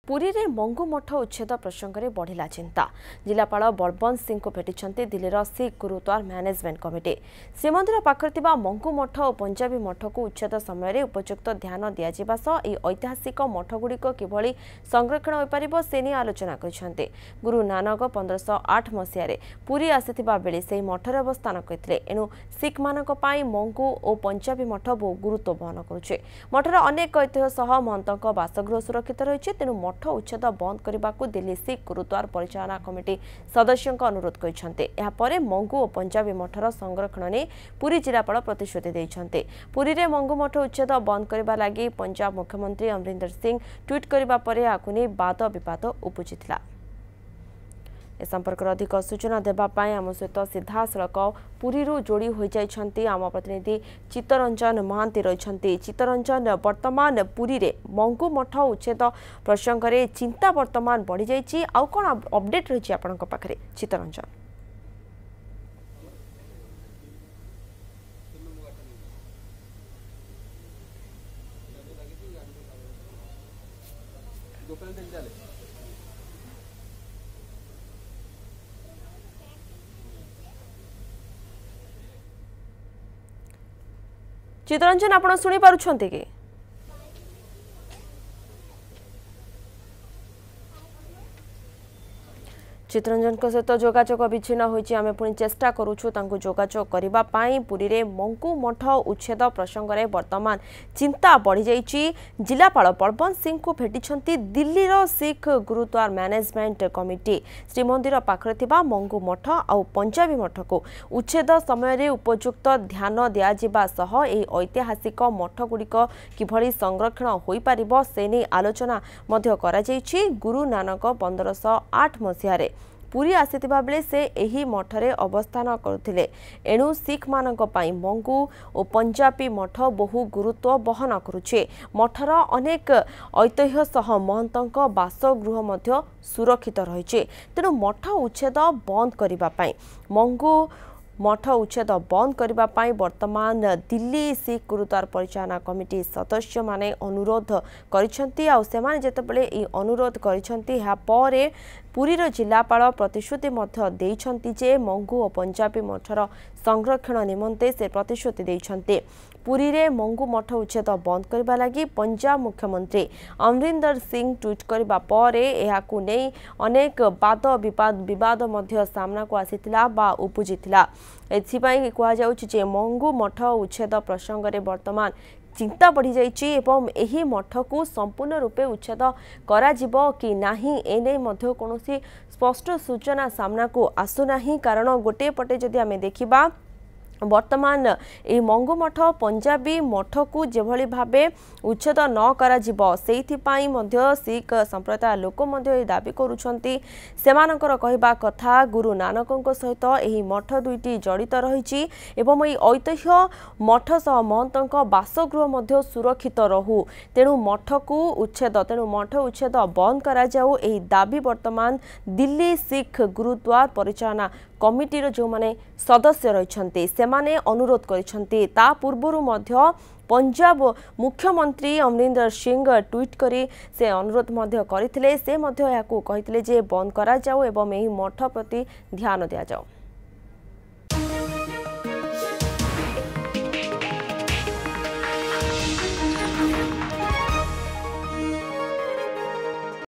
पुरी रे मंगू मठ उच्छेद प्रसंग में बढ़ला चिंता। जिलापाल बलवंत सिंह को भेटी दिल्लीर सिख गुरुद्वार मैनेजमेंट कमिटी। श्रीमंदिर पाखरे मंगू मठ और पंजाबी मठ को उच्छेद समय उपयुक्त ध्यान दिज्वा सह ऐतिहासिक मठगुड़िक किभली संरक्षण हो पार से नहीं आलोचना कर गुरु नानक 1508 मसीह पुरी आसीथिबा बेले से मठर अवस्थान करते। एणु सिख मानक मंगू और पंजाबी मठ बहु गुरुत्व बहन करुचे। मठर अनेक ऐतिह्य सह महंतों बासगृह सुरक्षित रही। तेणु मठ उच्छेद बंद करने को दिल्ली सिख गुरुद्वार परिचालना कमिटी सदस्यों अनुरोध करते। मंगू और पंजाबी मठर संरक्षण ने पुरी जिलापाल प्रतिश्रुति देते। पुरी रे मंगू मठ उच्छेद बंद करने लगी पंजाब मुख्यमंत्री अमरिंदर सिंह ट्वीट करने पर नहीं वाद विवाद उपजिला। ए संपर्क अधिक सूचना देवाई आम सहित सीधा सड़क पुरी जोड़ी हो जाती आम प्रतिनिधि चित्तरंजन महांती रही। चित्तरंजन, वर्तमान पुरी रे मंगू मठ उच्छेद प्रसंग में चिंता वर्तमान बढ़ी जाइए, आउ कौन अपडेट रही आपण पाखे चित्तरंजन? चित्तरंजन, आपण शुणी पारुछंती कि? चित्तरंजन सहित जोगाजोग विच्छिन्न होइछि। आमे पुणी चेष्टा करूछु तांको जोगाजोग करिबा पाई। पुरी रे मंगू मठ उच्छेद प्रसंग में वर्तमान चिंता बढ़ी जाइछि। जिलापाल बलवंत सिंह को भेटी दिल्लीर सिख गुरुद्वार मैनेजमेंट कमिटी। श्रीमंदिर पाखरे थिबा मंगू मठ और पंजाबी मठ को उच्छेद समय उपयुक्त ध्यान दिज्वा सह ऐतिहासिक मठगुड़िक किभली संरक्षण हो पार से नहीं आलोचना करा जाइछि। गुरु नानक 1508 मसीह पुरी आसीथिबा बेले से एही मठरे अवस्थान करुथिले। एणु सिख मानक पाई मंगू और पंजाबी मठ बहु गुरुत्व बहन करुछे। मठर अनेक ऐतिह्य सह महंतों बासगृह मध्य सुरक्षित रहिछे। तेणु मठ उच्छेद बंद करिबा पाई मंगू मठ उच्छेद बंद करने वर्तमान दिल्ली सिख गुरुद्वार परिचालना कमिटी सदस्य माने अनुरोध करिसेंती। आ सेमाने जेतेबेले ई अनुरोध करिसेंती हा परे पुरीर जिलापाल प्रतिश्रुति मध्य देइछंती जे मंगू और पंजाबी मठर संरक्षण निमंते से प्रतिश्रुति देइछंती। पुरी रे मंगू मठ उच्छेद बंद करने लगी पंजाब मुख्यमंत्री अमरिंदर सिंह ट्वीट करने पर एहाकु नहीं अनेक वाद विवाद मध्य सामना को आसीथिला बा उपजिथिला। एथिपाई कहुछि जे मंगू मठ उच्छेद प्रसंग में वर्तमान चिंता बढ़ी जाइछि एवं एही मठ को संपूर्ण रूपे उच्छेद करा जिवो कि नाही एने मध्य कोनोसी स्पष्ट सूचना सामना को आसुनाही। कारण गोटे पटे जदि आमे देखिबा वर्तमान ये मंगू मठ पंजाबी मठ को जेभली भाबे उच्छेद न करा जिवो सेइथिपाई मध्य सिख संप्रदाय लोक मध्य दाबी करुछंती। सेमानकर कहिबा कथा गुरु नानकଙ୍କ सहित एही मठ दुईटी जड़ित रहिछि एवं एही ऐतिह्य मठ सह महंतଙ୍କ बासगृह मध्य सुरक्षित रहू। तेणु मठ उच्छेद बंद करा जाऊ एही दाबी वर्तमान दिल्ली सिख गुरुद्वार परिचालना कमिटीर जो माने सदस्य रहिछंती सेमाने अनुरोध करिछंती। ता पूर्वरु मध्य पंजाब मुख्यमंत्री अमरिंदर सिंह ट्वीट करी से अनुरोध मध्य करथिले। से मध्य याकू कहिथिले जे बंद करा जाऊ एवं एही मठ प्रति ध्यान दिया जाऊ।